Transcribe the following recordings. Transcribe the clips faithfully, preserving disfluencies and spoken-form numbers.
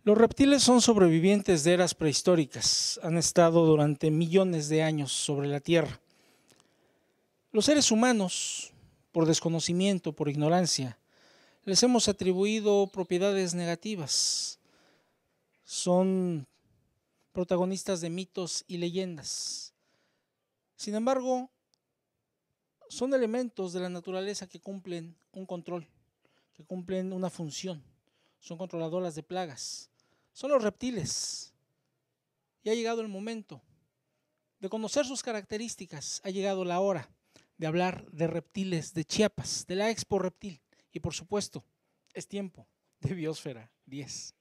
Los reptiles son sobrevivientes de eras prehistóricas, han estado durante millones de años sobre la Tierra. Los seres humanos, por desconocimiento, por ignorancia, les hemos atribuido propiedades negativas. Son protagonistas de mitos y leyendas. Sin embargo, son elementos de la naturaleza que cumplen un control, que cumplen una función. Son controladoras de plagas. Son los reptiles. Y ha llegado el momento de conocer sus características. Ha llegado la hora de hablar de reptiles de Chiapas, de la Expo Reptil. Y por supuesto, es tiempo de Biosfera diez.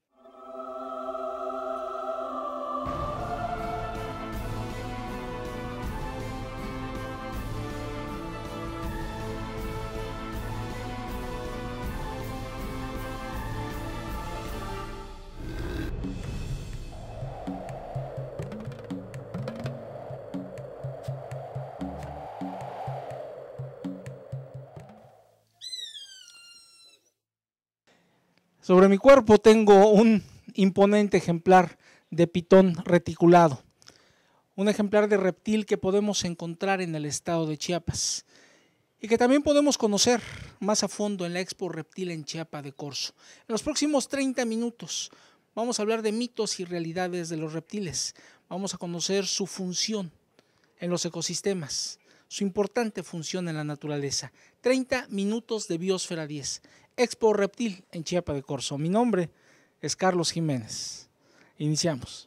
Sobre mi cuerpo tengo un imponente ejemplar de pitón reticulado, un ejemplar de reptil que podemos encontrar en el estado de Chiapas y que también podemos conocer más a fondo en la Expo Reptil en Chiapa de Corzo. En los próximos treinta minutos vamos a hablar de mitos y realidades de los reptiles, vamos a conocer su función en los ecosistemas, su importante función en la naturaleza. treinta minutos de Biosfera diez. Expo Reptil en Chiapa de Corzo. Mi nombre es Carlos Jiménez. Iniciamos.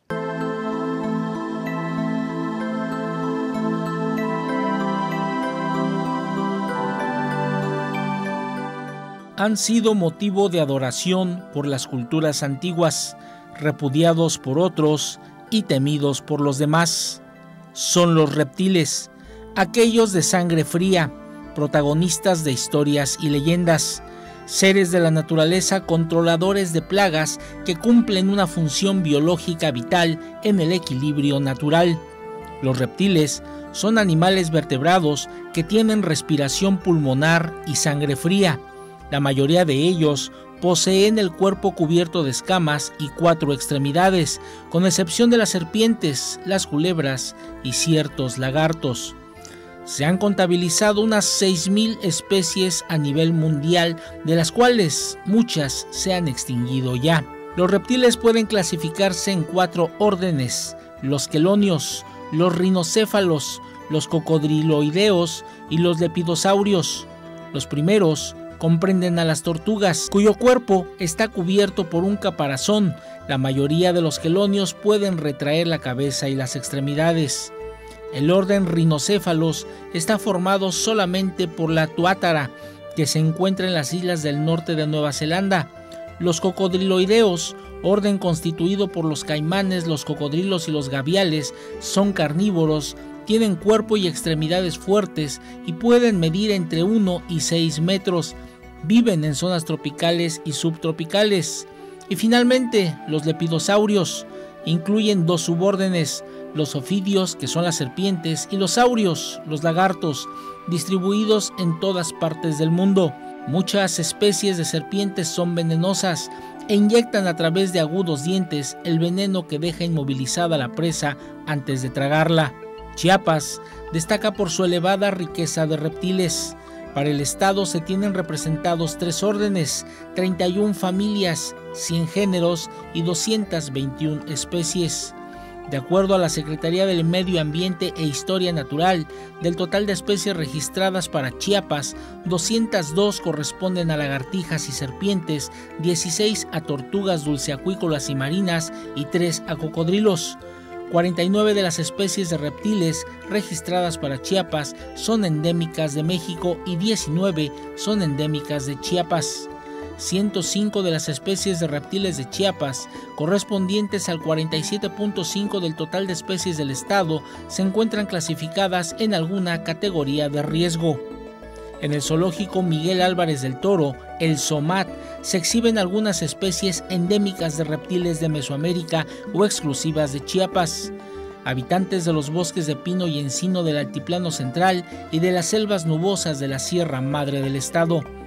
Han sido motivo de adoración por las culturas antiguas, repudiados por otros y temidos por los demás. Son los reptiles, aquellos de sangre fría, protagonistas de historias y leyendas, seres de la naturaleza controladores de plagas que cumplen una función biológica vital en el equilibrio natural. Los reptiles son animales vertebrados que tienen respiración pulmonar y sangre fría. La mayoría de ellos poseen el cuerpo cubierto de escamas y cuatro extremidades, con excepción de las serpientes, las culebras y ciertos lagartos. Se han contabilizado unas seis mil especies a nivel mundial, de las cuales muchas se han extinguido ya. Los reptiles pueden clasificarse en cuatro órdenes: los quelonios, los rinocéfalos, los cocodriloideos y los lepidosaurios. Los primeros comprenden a las tortugas, cuyo cuerpo está cubierto por un caparazón. La mayoría de los quelonios pueden retraer la cabeza y las extremidades. El orden Rhinocéfalos está formado solamente por la tuátara, que se encuentra en las islas del norte de Nueva Zelanda. Los cocodriloideos, orden constituido por los caimanes, los cocodrilos y los gaviales, son carnívoros, tienen cuerpo y extremidades fuertes y pueden medir entre uno y seis metros. Viven en zonas tropicales y subtropicales. Y finalmente, los lepidosaurios incluyen dos subórdenes: los ofidios, que son las serpientes, y los saurios, los lagartos, distribuidos en todas partes del mundo. Muchas especies de serpientes son venenosas e inyectan a través de agudos dientes el veneno que deja inmovilizada a la presa antes de tragarla. Chiapas destaca por su elevada riqueza de reptiles. Para el estado se tienen representados tres órdenes, treinta y una familias, cien géneros y doscientas veintiuna especies. De acuerdo a la Secretaría del Medio Ambiente e Historia Natural, del total de especies registradas para Chiapas, doscientas dos corresponden a lagartijas y serpientes, dieciséis a tortugas dulceacuícolas y marinas y tres a cocodrilos. cuarenta y nueve de las especies de reptiles registradas para Chiapas son endémicas de México y diecinueve son endémicas de Chiapas. ciento cinco de las especies de reptiles de Chiapas, correspondientes al cuarenta y siete punto cinco del total de especies del estado, se encuentran clasificadas en alguna categoría de riesgo. En el zoológico Miguel Álvarez del Toro, el ZOMAT, se exhiben algunas especies endémicas de reptiles de Mesoamérica o exclusivas de Chiapas. Habitantes de los bosques de pino y encino del altiplano central y de las selvas nubosas de la Sierra Madre del estado.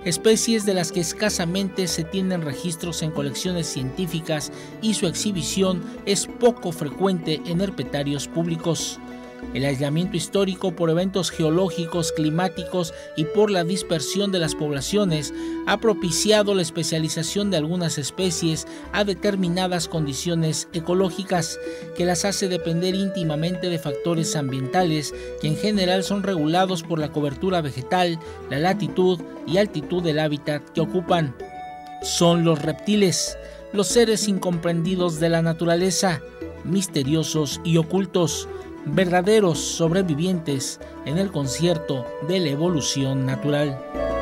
especies de las que escasamente se tienen registros en colecciones científicas y su exhibición es poco frecuente en herpetarios públicos. El aislamiento histórico por eventos geológicos, climáticos y por la dispersión de las poblaciones ha propiciado la especialización de algunas especies a determinadas condiciones ecológicas que las hace depender íntimamente de factores ambientales que en general son regulados por la cobertura vegetal, la latitud y altitud del hábitat que ocupan. Son los reptiles, los seres incomprendidos de la naturaleza, misteriosos y ocultos, verdaderos sobrevivientes en el concierto de la evolución natural.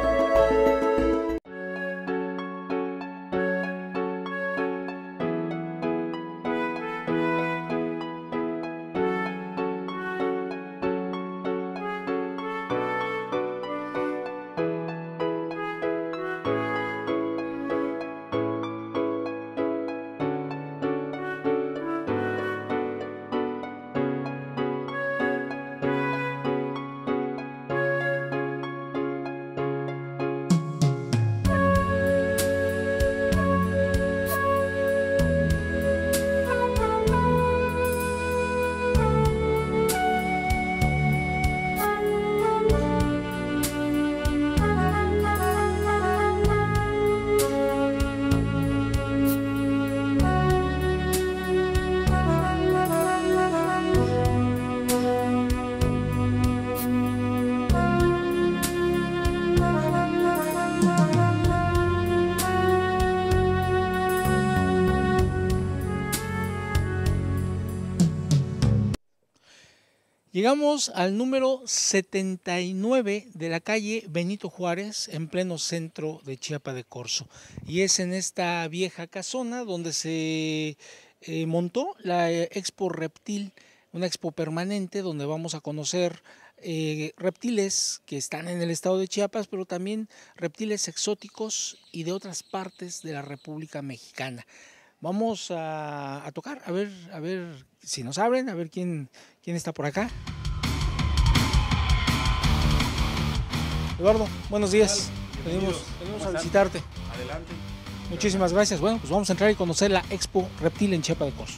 Llegamos al número setenta y nueve de la calle Benito Juárez, en pleno centro de Chiapa de Corzo. Y es en esta vieja casona donde se eh, montó la Expo Reptil, una expo permanente donde vamos a conocer eh, reptiles que están en el estado de Chiapas, pero también reptiles exóticos y de otras partes de la República Mexicana. Vamos a, a tocar, a ver, a ver si nos abren, a ver quién, quién está por acá. Eduardo, buenos días. Venimos, venimos a visitarte. Adelante. Muchísimas gracias. Bueno, pues vamos a entrar y conocer la Expo Reptil en Chiapa de Corzo.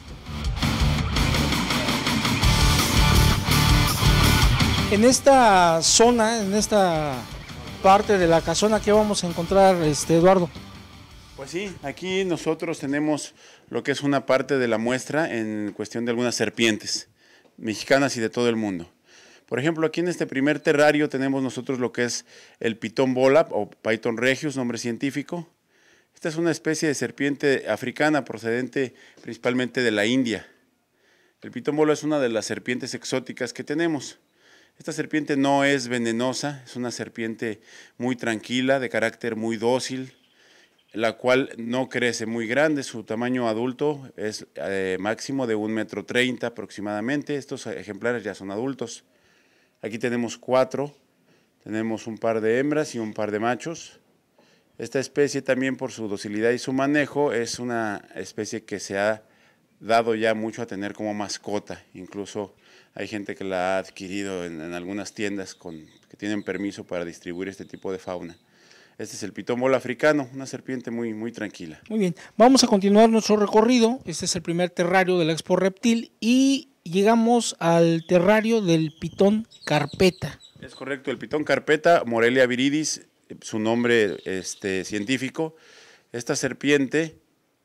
En esta zona, en esta parte de la casona, ¿qué vamos a encontrar, este, Eduardo? Pues sí, aquí nosotros tenemos lo que es una parte de la muestra en cuestión de algunas serpientes mexicanas y de todo el mundo. Por ejemplo, aquí en este primer terrario tenemos nosotros lo que es el pitón bola o Python regius, nombre científico. Esta es una especie de serpiente africana procedente principalmente de la India. El pitón bola es una de las serpientes exóticas que tenemos. Esta serpiente no es venenosa, es una serpiente muy tranquila, de carácter muy dócil, la cual no crece muy grande. Su tamaño adulto es eh, máximo de un metro treinta aproximadamente. Estos ejemplares ya son adultos. Aquí tenemos cuatro, tenemos un par de hembras y un par de machos. Esta especie también por su docilidad y su manejo es una especie que se ha dado ya mucho a tener como mascota. Incluso hay gente que la ha adquirido en, en algunas tiendas con, que tienen permiso para distribuir este tipo de fauna. Este es el pitón bola africano, una serpiente muy, muy tranquila. Muy bien, vamos a continuar nuestro recorrido. Este es el primer terrario de la Expo Reptil y llegamos al terrario del pitón carpeta. Es correcto, el pitón carpeta, Morelia viridis, su nombre este, científico. Esta serpiente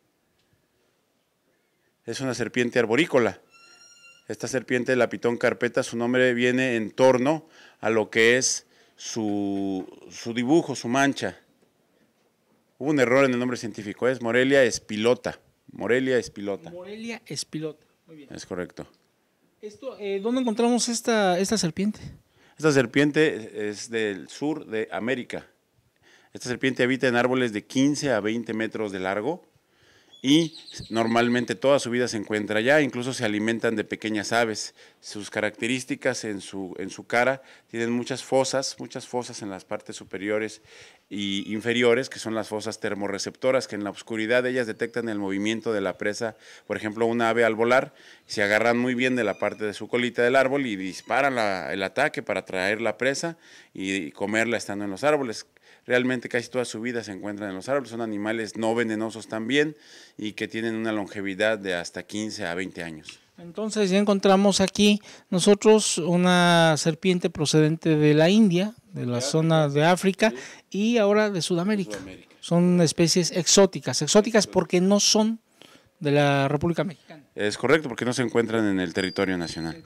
es una serpiente arborícola. Esta serpiente, la pitón carpeta, su nombre viene en torno a lo que es Su, su dibujo, su mancha. Hubo un error en el nombre científico, es Morelia espilota. Morelia espilota. Morelia espilota, muy bien. Es correcto. Esto, eh, ¿dónde encontramos esta, esta serpiente? Esta serpiente es del sur de América. Esta serpiente habita en árboles de quince a veinte metros de largo y normalmente toda su vida se encuentra allá, incluso se alimentan de pequeñas aves. Sus características en su, en su cara tienen muchas fosas, muchas fosas en las partes superiores y inferiores, que son las fosas termorreceptoras, que en la oscuridad ellas detectan el movimiento de la presa. Por ejemplo, una ave al volar, se agarran muy bien de la parte de su colita del árbol y disparan la, el ataque para atraer la presa y comerla estando en los árboles. realmente casi toda su vida se encuentran en los árboles. Son animales no venenosos también y que tienen una longevidad de hasta quince a veinte años. Entonces ya encontramos aquí nosotros una serpiente procedente de la India, de la de zona África, de África, sí, y ahora de Sudamérica. de Sudamérica. Son especies exóticas, exóticas porque no son de la República Mexicana. Es correcto, porque no se encuentran en el territorio nacional.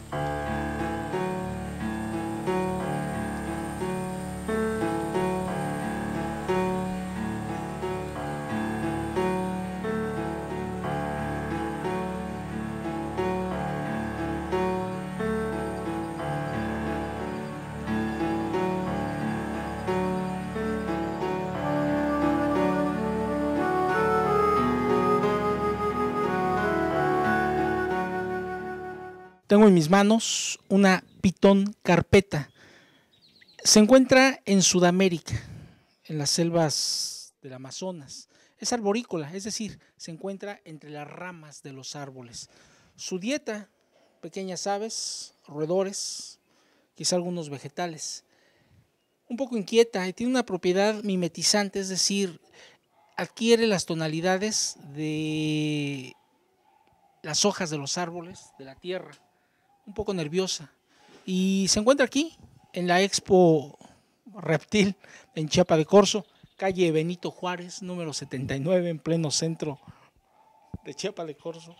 Tengo en mis manos una pitón carpeta. Se encuentra en Sudamérica, en las selvas del Amazonas. Es arborícola, es decir, se encuentra entre las ramas de los árboles. Su dieta, pequeñas aves, roedores, quizá algunos vegetales. Un poco inquieta y tiene una propiedad mimetizante, es decir, adquiere las tonalidades de las hojas de los árboles, de la tierra. Un poco nerviosa, y se encuentra aquí en la Expo Reptil en Chiapa de Corzo, calle Benito Juárez, número setenta y nueve, en pleno centro de Chiapa de Corzo.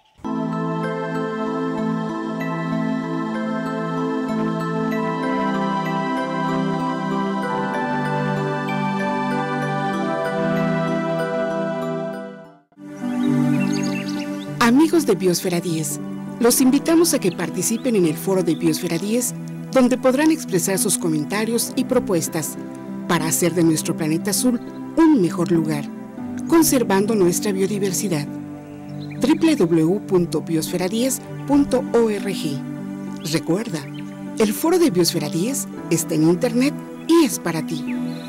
Amigos de Biosfera diez, los invitamos a que participen en el foro de Biosfera diez, donde podrán expresar sus comentarios y propuestas para hacer de nuestro planeta azul un mejor lugar, conservando nuestra biodiversidad. doble u doble u doble u punto biosfera diez punto org. Recuerda, el foro de Biosfera diez está en internet y es para ti.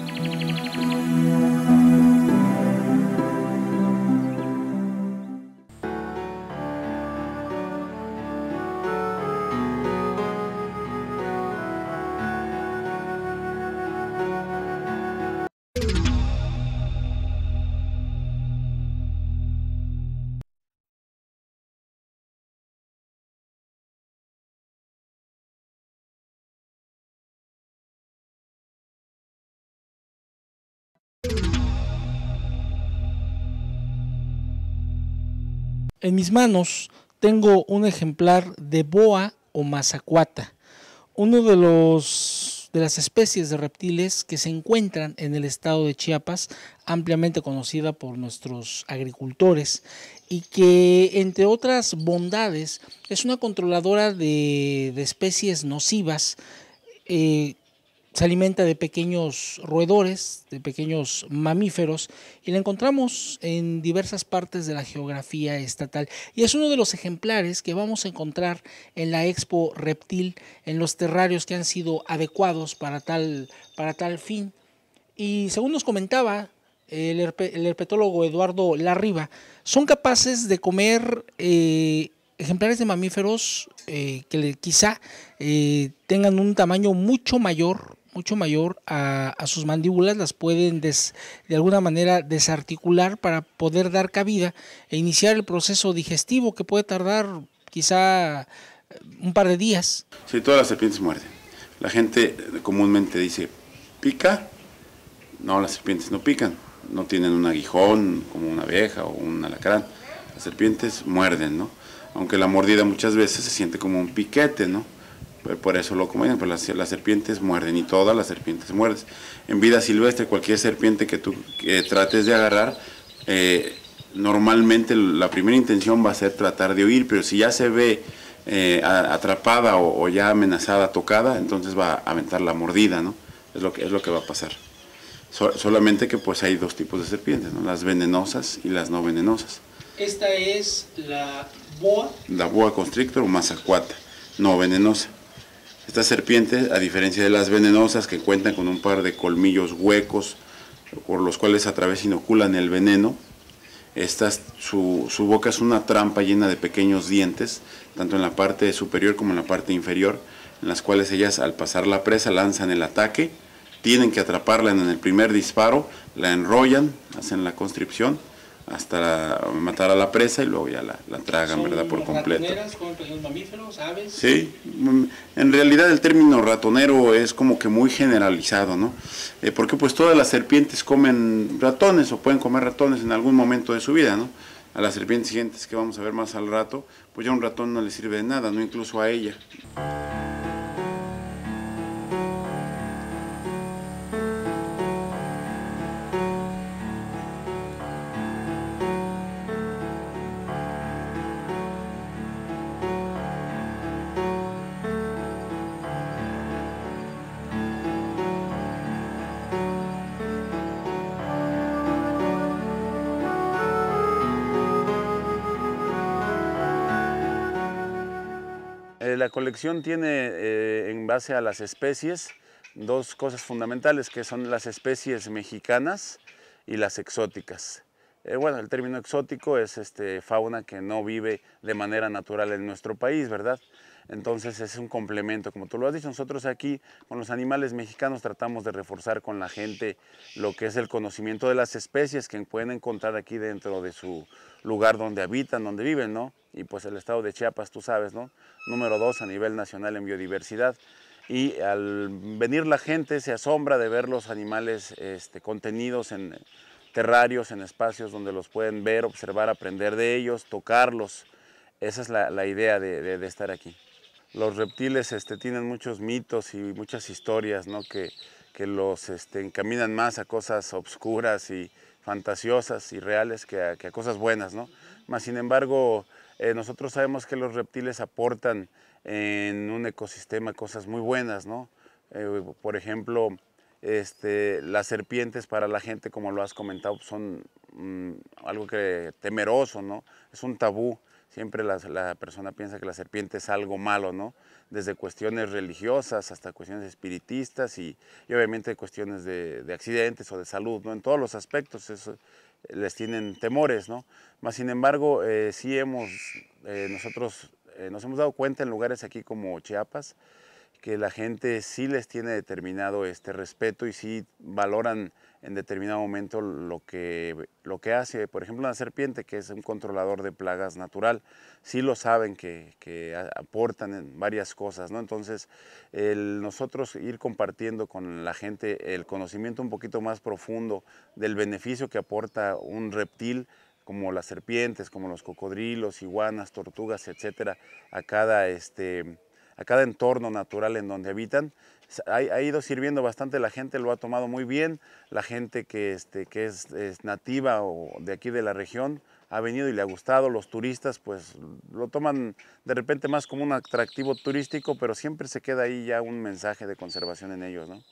En mis manos tengo un ejemplar de boa o mazacuata, uno de los de las especies de reptiles que se encuentran en el estado de Chiapas, ampliamente conocida por nuestros agricultores, y que, entre otras bondades, es una controladora de, de especies nocivas. eh, Se alimenta de pequeños roedores, de pequeños mamíferos, y la encontramos en diversas partes de la geografía estatal. Y es uno de los ejemplares que vamos a encontrar en la Expo Reptil, en los terrarios que han sido adecuados para tal, para tal fin. Y según nos comentaba el, herpe, el herpetólogo Eduardo Larriba, son capaces de comer eh, ejemplares de mamíferos eh, que le, quizá eh, tengan un tamaño mucho mayor, mucho mayor a, a sus mandíbulas. Las pueden des, de alguna manera desarticular para poder dar cabida e iniciar el proceso digestivo, que puede tardar quizá un par de días. Sí, todas las serpientes muerden. La gente comúnmente dice, ¿pica? No, las serpientes no pican, no tienen un aguijón como una abeja o un alacrán. Las serpientes muerden, ¿no? Aunque la mordida muchas veces se siente como un piquete, ¿no? Por eso lo comentan, pero las, las serpientes muerden, y todas las serpientes muerden. En vida silvestre, cualquier serpiente que tú que trates de agarrar, eh, normalmente la primera intención va a ser tratar de huir, pero si ya se ve eh, atrapada o, o ya amenazada, tocada, entonces va a aventar la mordida, ¿no? Es lo que, es lo que va a pasar. So, solamente que pues hay dos tipos de serpientes, ¿no? Las venenosas y las no venenosas. Esta es la boa. La boa constrictor o mazacuata, no venenosa. Estas serpientes, a diferencia de las venenosas, que cuentan con un par de colmillos huecos por los cuales a través inoculan el veneno, estas, su, su boca es una trampa llena de pequeños dientes, tanto en la parte superior como en la parte inferior, en las cuales ellas, al pasar la presa, lanzan el ataque, tienen que atraparla en el primer disparo, la enrollan, hacen la constricción hasta matar a la presa y luego ya la, la tragan, ¿verdad? Por completo. ¿Ratoneras comen los mamíferos, aves? Sí, en realidad el término ratonero es como que muy generalizado, ¿no? Eh, porque pues todas las serpientes comen ratones o pueden comer ratones en algún momento de su vida, ¿no? A las serpientes siguientes que vamos a ver más al rato, pues ya un ratón no le sirve de nada, ¿no? Incluso a ella. La colección tiene, eh, en base a las especies, dos cosas fundamentales, que son las especies mexicanas y las exóticas. Eh, bueno, el término exótico es este, fauna que no vive de manera natural en nuestro país, ¿verdad? Entonces es un complemento, como tú lo has dicho. Nosotros aquí con los animales mexicanos tratamos de reforzar con la gente lo que es el conocimiento de las especies que pueden encontrar aquí dentro de su lugar donde habitan, donde viven, ¿no? Y pues el estado de Chiapas, tú sabes, ¿no? Número dos a nivel nacional en biodiversidad. Y al venir la gente se asombra de ver los animales este, contenidos en terrarios, en espacios donde los pueden ver, observar, aprender de ellos, tocarlos. Esa es la, la idea de, de, de estar aquí. Los reptiles este, tienen muchos mitos y muchas historias, ¿no? que, que los este, encaminan más a cosas obscuras y fantasiosas y reales que a, que a cosas buenas, ¿no? Mas, sin embargo, eh, nosotros sabemos que los reptiles aportan en un ecosistema cosas muy buenas, ¿no? Eh, por ejemplo, este, las serpientes para la gente, como lo has comentado, son mmm, algo que temeroso, ¿no? Es un tabú. Siempre la, la persona piensa que la serpiente es algo malo, ¿no? Desde cuestiones religiosas hasta cuestiones espiritistas y, y obviamente cuestiones de, de accidentes o de salud, ¿no? En todos los aspectos eso, les tienen temores, ¿no? Mas, sin embargo, eh, sí hemos, eh, nosotros eh, nos hemos dado cuenta en lugares aquí como Chiapas que la gente sí les tiene determinado este respeto y sí valoran en determinado momento lo que, lo que hace. Por ejemplo, una serpiente, que es un controlador de plagas natural, sí lo saben que, que aportan en varias cosas, ¿no? Entonces, el nosotros ir compartiendo con la gente el conocimiento un poquito más profundo del beneficio que aporta un reptil, como las serpientes, como los cocodrilos, iguanas, tortugas, etcétera, a cada este, a cada entorno natural en donde habitan, ha, ha ido sirviendo bastante. La gente lo ha tomado muy bien. La gente que, este, que es, es nativa o de aquí de la región ha venido y le ha gustado. Los turistas pues lo toman de repente más como un atractivo turístico, pero siempre se queda ahí ya un mensaje de conservación en ellos, ¿no?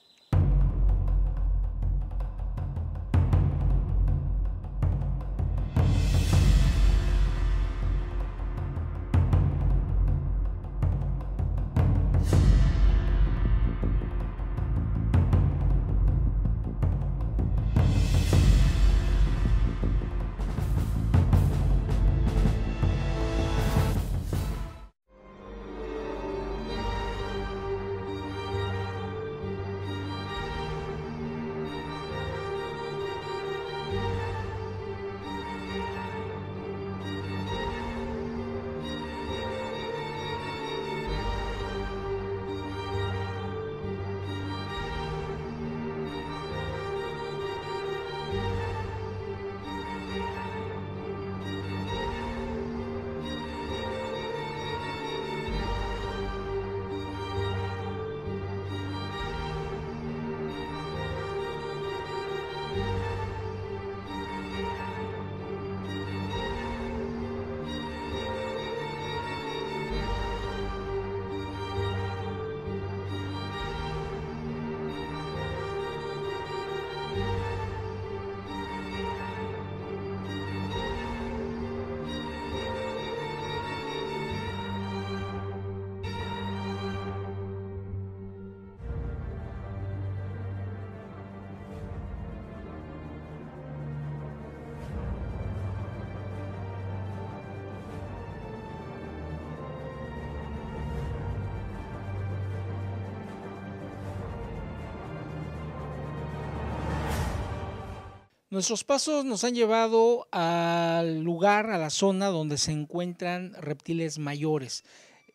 Nuestros pasos nos han llevado al lugar, a la zona donde se encuentran reptiles mayores.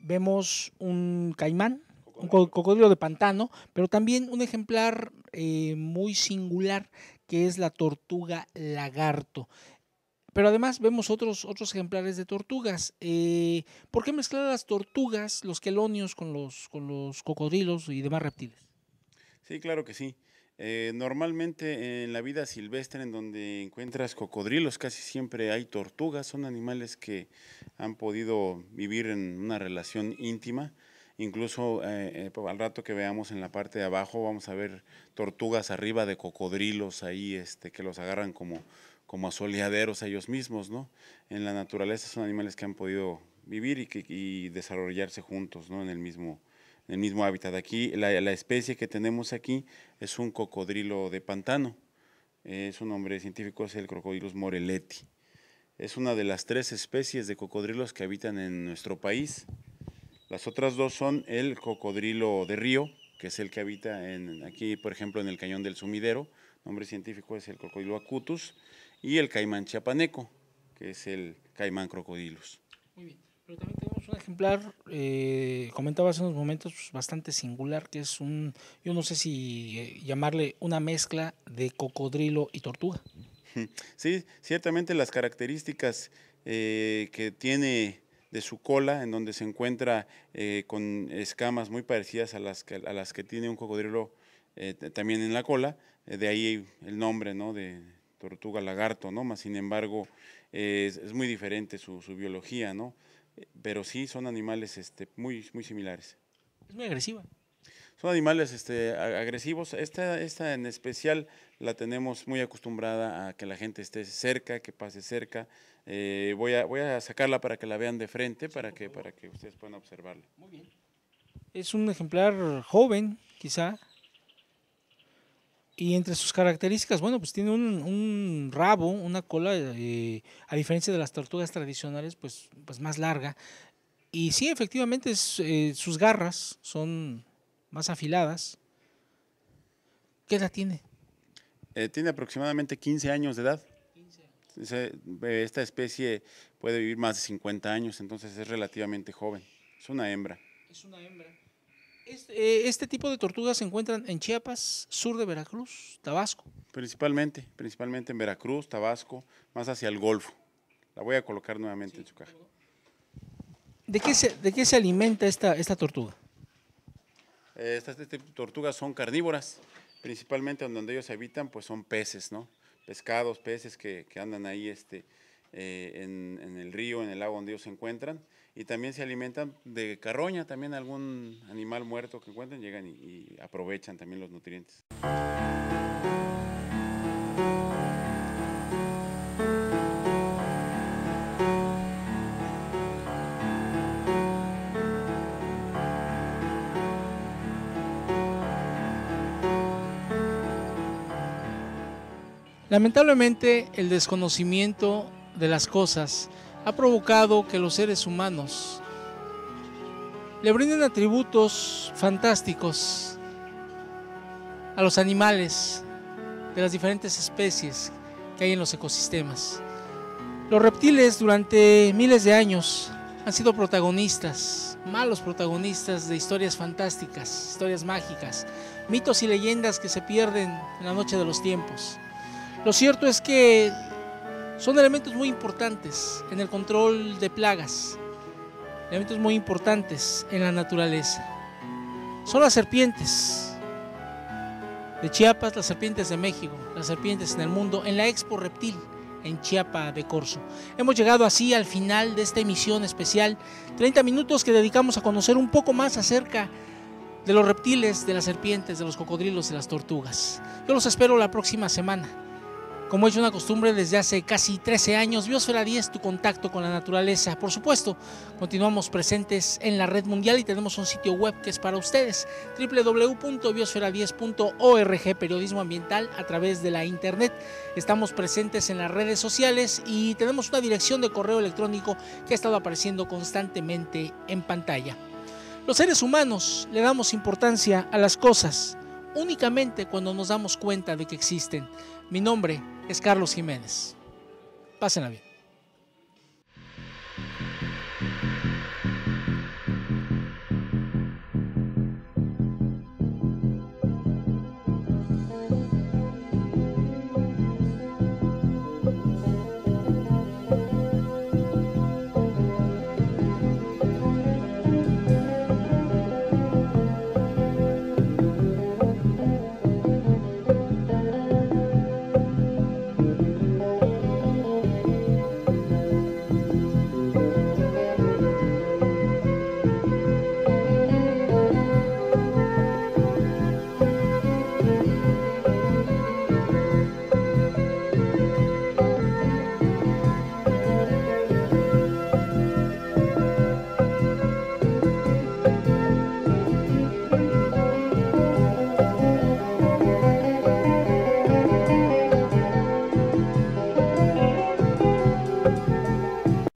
Vemos un caimán, un cocodrilo de pantano, pero también un ejemplar eh, muy singular que es la tortuga lagarto. Pero además vemos otros, otros ejemplares de tortugas. Eh, ¿Por qué mezclar las tortugas, los quelonios, con los, con los cocodrilos y demás reptiles? Sí, claro que sí. Eh, normalmente en la vida silvestre, en donde encuentras cocodrilos, casi siempre hay tortugas. Son animales que han podido vivir en una relación íntima. Incluso eh, eh, al rato que veamos en la parte de abajo vamos a ver tortugas arriba de cocodrilos ahí este, que los agarran como, como asoleaderos a ellos mismos, ¿no? En la naturaleza son animales que han podido vivir y, que, y desarrollarse juntos, ¿no? En el mismo, en el mismo hábitat. Aquí la, la especie que tenemos aquí es un cocodrilo de pantano. Eh, su nombre científico es el Crocodylus moreleti. Es una de las tres especies de cocodrilos que habitan en nuestro país. Las otras dos son el cocodrilo de río, que es el que habita en, aquí, por ejemplo, en el Cañón del Sumidero. El nombre científico es el Crocodilo acutus. Y el caimán chiapaneco, que es el caimán crocodilus. Muy bien, pero también tenemos un ejemplar, eh, comentaba hace unos momentos, pues, bastante singular, que es un, yo no sé si eh, llamarle una mezcla de cocodrilo y tortuga. Sí, ciertamente las características eh, que tiene de su cola, en donde se encuentra eh, con escamas muy parecidas a las que, a las que tiene un cocodrilo eh, también en la cola, eh, de ahí el nombre, ¿no?, de tortuga lagarto, ¿no? Más sin embargo, eh, es, es muy diferente su, su biología, ¿no? Pero sí son animales este, muy, muy similares. Es muy agresiva. Son animales este, agresivos. Esta, esta en especial la tenemos muy acostumbrada a que la gente esté cerca, que pase cerca. Eh, voy, a, voy a sacarla para que la vean de frente, para que, para que ustedes puedan observarla. Muy bien. Es un ejemplar joven, quizá. Y entre sus características, bueno, pues tiene un, un rabo, una cola, eh, a diferencia de las tortugas tradicionales, pues, pues más larga. Y sí, efectivamente, es, eh, sus garras son más afiladas. ¿Qué edad tiene? Eh, tiene aproximadamente quince años de edad. quince años. Esta especie puede vivir más de cincuenta años, entonces es relativamente joven. Es una hembra. Es una hembra. Este, este tipo de tortugas se encuentran en Chiapas, sur de Veracruz, Tabasco. Principalmente, principalmente en Veracruz, Tabasco, más hacia el Golfo. La voy a colocar nuevamente sí, en su caja. ¿De qué se, de qué se alimenta esta, esta tortuga? Eh, estas, estas tortugas son carnívoras, principalmente donde ellos habitan, pues son peces, ¿no? Pescados, peces que, que andan ahí este, eh, en, en el río, en el lago donde ellos se encuentran. Y también se alimentan de carroña, también algún animal muerto que encuentren, llegan y, y aprovechan también los nutrientes. Lamentablemente, el desconocimiento de las cosas ha provocado que los seres humanos le brinden atributos fantásticos a los animales de las diferentes especies que hay en los ecosistemas. Los reptiles durante miles de años han sido protagonistas, malos protagonistas de historias fantásticas, historias mágicas, mitos y leyendas que se pierden en la noche de los tiempos. Lo cierto es que son elementos muy importantes en el control de plagas, elementos muy importantes en la naturaleza. Son las serpientes de Chiapas, las serpientes de México, las serpientes en el mundo, en la Expo Reptil en Chiapa de Corzo. Hemos llegado así al final de esta emisión especial, treinta minutos que dedicamos a conocer un poco más acerca de los reptiles, de las serpientes, de los cocodrilos, de las tortugas. Yo los espero la próxima semana. Como he hecho una costumbre desde hace casi trece años, Biosfera diez, tu contacto con la naturaleza. Por supuesto, continuamos presentes en la red mundial y tenemos un sitio web que es para ustedes, doble u doble u doble u punto biosfera diez punto org, periodismo ambiental a través de la internet. Estamos presentes en las redes sociales y tenemos una dirección de correo electrónico que ha estado apareciendo constantemente en pantalla. Los seres humanos le damos importancia a las cosas únicamente cuando nos damos cuenta de que existen. Mi nombre es Carlos Jiménez. Pásenla bien.